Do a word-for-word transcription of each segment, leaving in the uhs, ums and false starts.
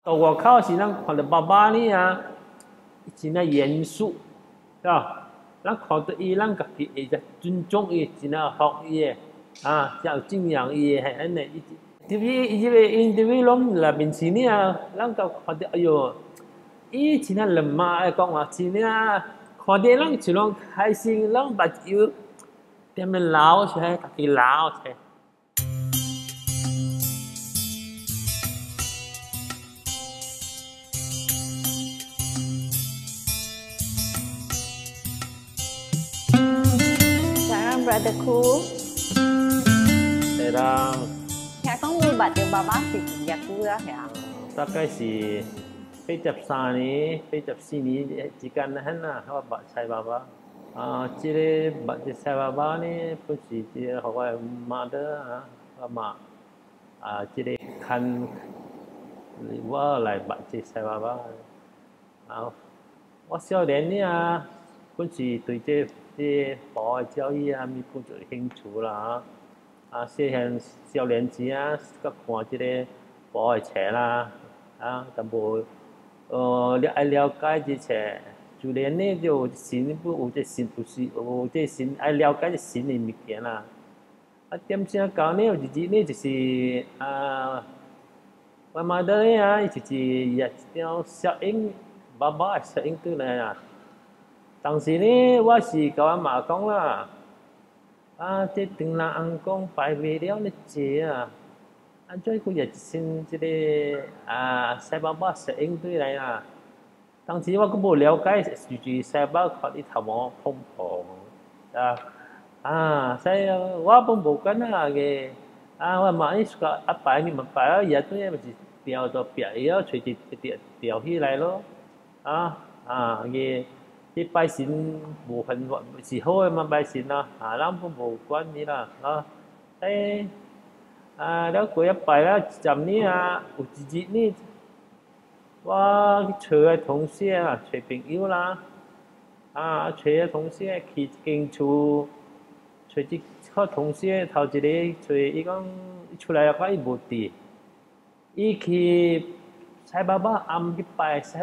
我靠是咱看到爸爸呢啊，真係嚴肅，啊，咱看到伊，咱家己會在尊重伊，真係學伊嘅，啊，就敬仰伊嘅係安尼。特別伊個 interview 攏來面前呢啊，咱就看到哎呦，伊真係人嘛，講話真係，看到咱就攏開心，攏目睭點樣流出來，家己流出來。 Brother Cool. Sekarang. Nhà có mua bạch được bà bác thì giặt vui đó hả? Tất cả là phải chấp xa này, phải chấp xí này, chỉ cần là hắn là họ bạch Sai Baba. À, chỉ là bạch Sai Baba này, cũng chỉ chỉ họ gọi mà đó, à, mà à, chỉ là khăn, qua lại bạch Sai Baba. À, 我少年呢啊，嗰時對這啲保嘅教育啊，咪抱著興趣啦啊！細漢少年時啊，佮看即個保嘅冊啦啊，但無呃了愛了解即冊，就連呢就神不有即神有時有即神愛了解即神嘅物件啦。啊，點先講呢？有一日呢就是啊，我媽的呢啊，伊就是一條小英。爸爸小英對嚟啊！當時呢，我是甲我媽講啦，啊，這長人翁講拜未了呢節啊，啊，最佢日先即個啊，西爸爸小英對嚟啊。當時我都冇了解，住住西爸佢啲頭毛蓬蓬啊，啊，所以我都冇跟啊嘅，啊，我媽呢個阿拜咪咪拜啊，日都係咪是掉到別嘢，隨住掉掉起來咯。啊啊嘅啲拜神無分是好嘅嘛拜神啦，啊咱都無關係啦，啊誒啊了過一拜啦，陣呢啊有一日呢，我去找個同事啊，找朋友啦，啊找個同事去間厝，找一個同事頭一個找伊講出來個伊無佇，伊去Sai Baba am去拜Sai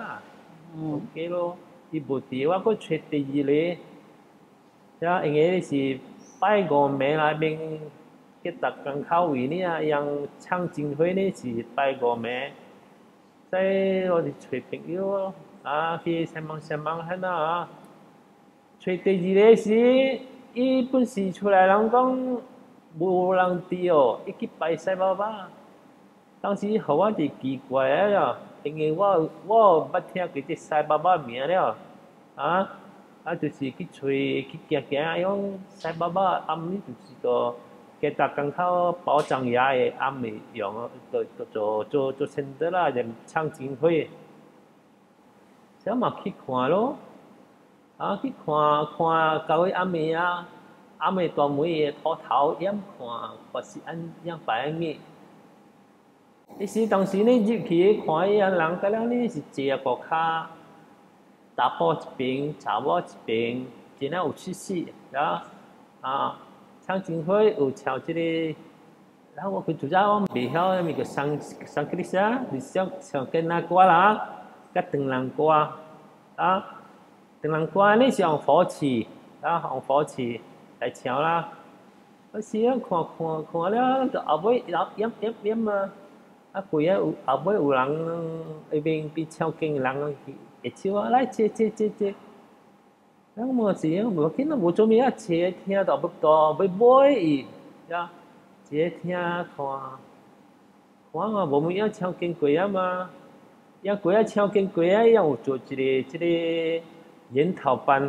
Baba。OK 咯，伊無佇，我佫找第二個，呀，因為是拜五暝內面結達港口位呢啊，讓唱經會呢是拜五暝，所以我哋找朋友咯，啊，去上網上網睇啊，找第二個是，伊本時出來人講無人佇哦，伊去拜Sai Baba，當時互我哋奇怪啊！因為我我捌聽過啲Sai Baba名了，啊啊就是去找去行行，用Sai Baba暗呢就是個嘅達港口保障也嘅暗嚟用，做做做做先得啦，就唱經會，所以嘛去看咯，啊去看看到位暗暝啊，暗暝大門嘅土頭掩看，或是按樣擺面。你是當時呢入去看伊啊，人個人呢是坐個卡，查甫一邊，查某一邊，真係有趣事，啊啊！唱經會有唱即個，然後我佢做咗我未曉咪個sang sang cái gì á，你唱唱跟那歌啦，個長人歌啊，長人歌呢是用火器，啊用火器來唱啦。有時啊看看看了，就後尾入飲飲飲啊！啊，佢啊有後尾有人嗰邊邊唱經人會唱啊，來接接接接，咁我時啊無見到無做咩啊，接聽到不到要買伊，呀，接聽看，看啊無咩要唱經過啊嘛，要過啊唱經過啊，要有做一個一個研討班，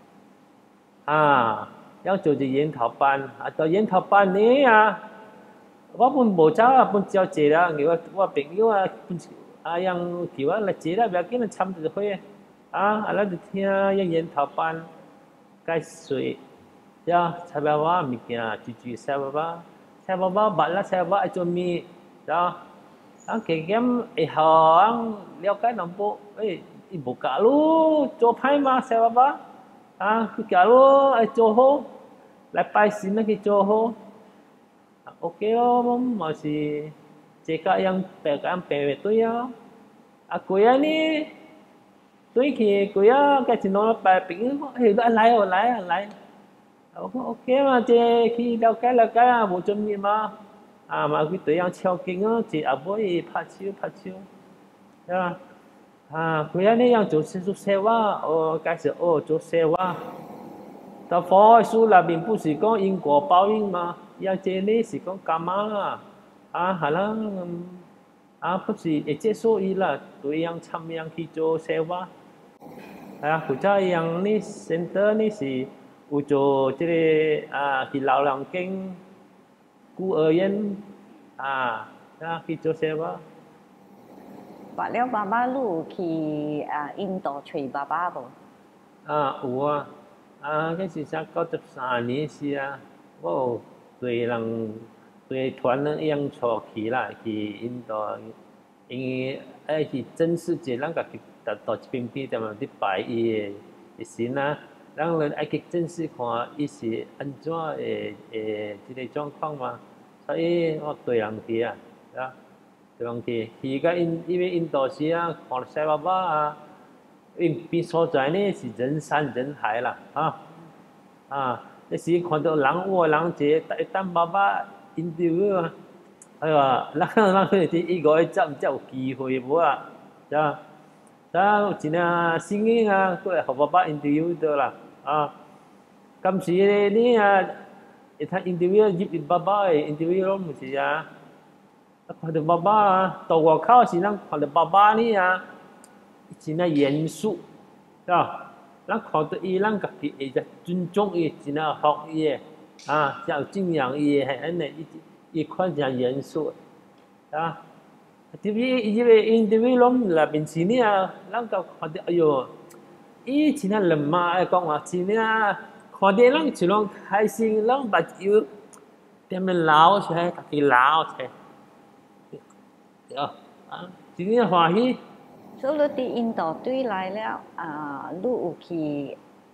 啊，要做一個研討班，啊到研討班呢啊。我本無走啊，本照坐啦，我我朋友啊，本啊樣叫我來坐啦，不要緊，參就會啊，啊，咱就聽樣研討班解說，呀，Sai Baba物件，住住Sai Baba，Sai Baba捌啦，Sai Baba愛做咩，呀，啊，加減會好啊，了解淡薄，誒，伊無教路做歹嘛，Sai Baba，啊，佢教路愛做好，來拜神啊去做好。OK 咯，咁嘛是 jika yang pegang pewe tu ya, aku ya ni, tu khi aku ya cái chuyện nó bài biển, thì nó lại rồi lại lại, ok mà chị khi đâu cái là cái một trăm nghìn mà, à mà cái tu yang chèo kinh á, chị à bôi phát chiếu phát chiếu, ya, à aku ya ni yang 做 做 sewa, 哦，开始哦做 sewa。但佛书那边不是讲因果报应吗？要这里是讲干嘛啦？啊，好了，啊，不是也接受伊啦，对样参样去做社会。啊，或者样呢 center 呢是有做这个啊去老人经孤儿院啊，啊去做社会。 Và nếu bà ba lu thì à, Indo chơi bà ba bộ. À, ủa à. À, cái sự xác có tập sản này xí à, wow, tùy lần tùy团人一样错起啦，去印度，因为哎去正式节人个去达到这边边的嘛，啲拜伊的神啊，人人爱去正式看伊是安怎诶诶这个状况嘛，所以我对人去啊，啊，对人去，去个因因为印度时啊，看西巴巴啊。因边所在呢是人山人海啦，啊啊！你是看到人和人這第單爸爸 interview 啊，係話，人人佢哋依個執唔執有機會冇啊？咋？咋？真係幸運啊！佢係和爸爸 interview 到啦，啊！今時呢啊，一睇 interview 入入爸爸嘅 interview 咯，唔是啊？看到爸爸啊，到我靠時人看到爸爸呢啊！真係嚴肅，啊！咱看到伊，咱家己會尊重伊，真係學伊嘅，啊，要敬仰伊嘅，係安尼，伊伊看真嚴肅，啊！特別伊個 interview 攏內面前呢啊，咱就看到，哎呦，伊真係人嘛，講話真係，看到咱就攏開心，咱目睭點樣流出來，家己流出來，啊，真係歡喜。 Số lúc đi Indo tuy lạiแล้วà, lúc khi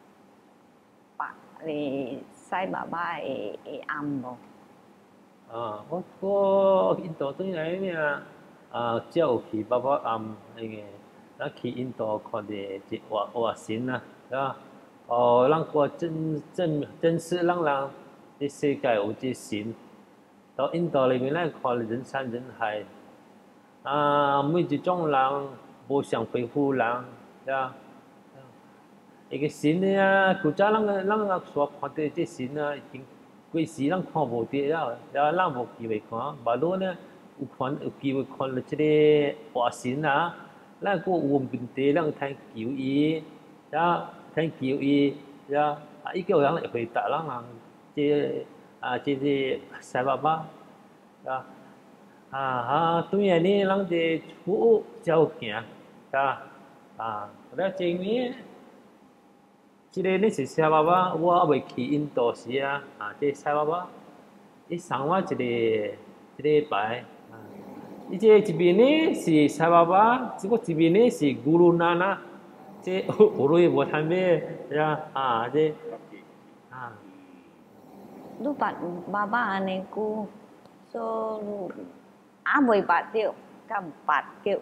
bà thì sai bà ba ấy âm bộ. À, có có Indo tuy lại nè, à, chiều khi bà ba âm cái nghe, nó khi Indo còn để chỉ hòa hòa xin à, đó, ờ, lăng qua chân chân chân sự lăng lăng, cái世界有啲sin，到 Indo 裏面咧看人山人海，啊，每一種人。無想恢復人，呀，一個神啊，古早人個人個所看到這神啊，已經幾時人看無到了，呀，人無機會看，馬路呢有看有機會看到這個活神啊，咱個有問題，咱聽求伊，呀，聽求伊，呀，啊，伊個人會回答人人，這啊，這是西巴巴，呀。啊啊！對呀，你人哋出照行，啊啊！แล้วจริงนี้ที่เรนี่สิใช่ป่าวว่าไปขี่อินโดเซียอ่าที่ใช่ป่าวอีสังว่าที่เรที่เรไปอีเจที่บีนี่สิใช่ป่าวที่ก็ที่บีนี่สิกูรูนานะที่กูรูอีบัวทันเบ้ย่าอ่าที่อ่า Lúc bạn bà ba này cô so á mười bát tiêu cầm bát tiêu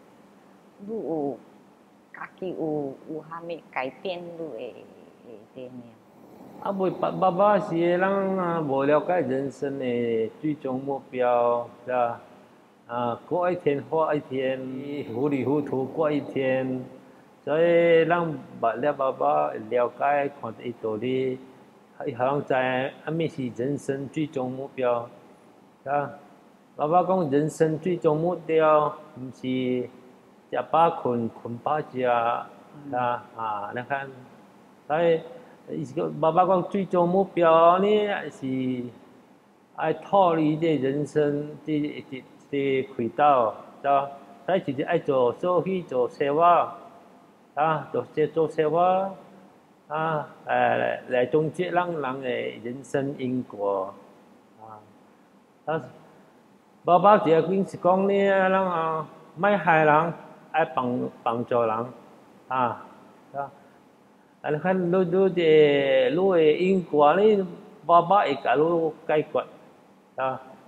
lu kaki u u hami cải tiến lu e thế này à bởi bà bà là人无了解人生的最终目标，是吧？啊，过一天活一天，糊里糊涂过一天，所以让把了爸爸了解看得道理，好像在阿咩是人生最终目標，啊！爸爸講人生最終目標唔是食飽困困飽食，啊啊！你看，所以爸爸講最終目標呢是愛脫離這人生的的的軌道，啊！所以就是愛做做去做社會，啊，做做社會。啊，誒嚟嚟總結人人嘅人生因果啊！啊，爸爸就係是講呢，人啊，咪害人，愛幫幫助人啊！啊，你看你你嘅你嘅因果呢，爸爸會教你解決啊！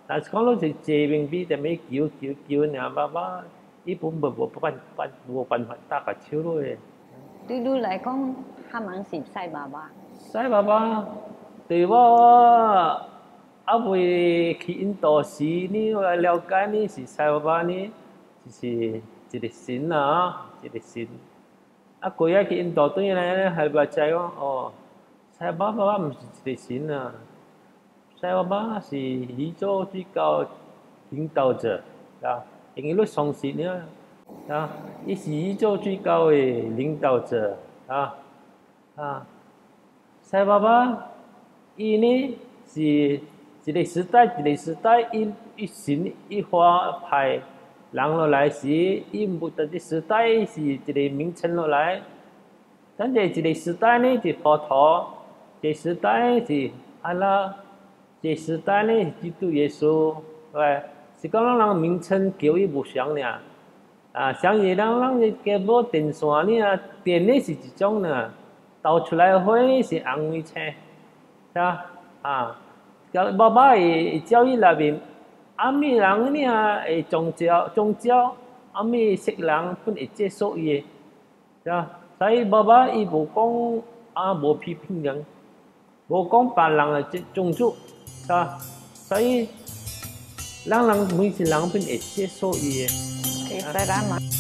但是讲到是借命比踮咧求求求尔，爸爸伊本无无办办无辦法打個手落去。 對你嚟講，蝦猛是西爸爸。 西爸爸對我阿未去印度時呢，我了解呢是西爸爸呢，就是一個神啊，一個神。啊，過日去印度對嚟咧，係話就係講哦，西爸爸唔是一個神啊。西爸爸是宇宙最高領導者啊，因為你相信呢啊，伊是宇宙最高的領導者啊啊，西爸爸伊呢是一個時代一個時代，伊伊神伊花派人落來時，伊唔得啲時代是一個名稱落來，但係一個時代呢是佛陀，一個時代是阿拉。這時代呢，基督耶穌，喂，是講人名稱叫伊無相呢，啊，像嘢人人嘅無電線呢啊，電呢是一種呢，倒出來火呢是紅灰車，是吧？啊，教爸爸嘅教育裏面，阿咩人呢啊，誒宗教宗教，阿咩識人本會接受伊，是吧？所以爸爸伊無講啊，無批評人，無講別人嘅種族。啊，所以人人每是人本會接受伊嘅。 其實啦嘛。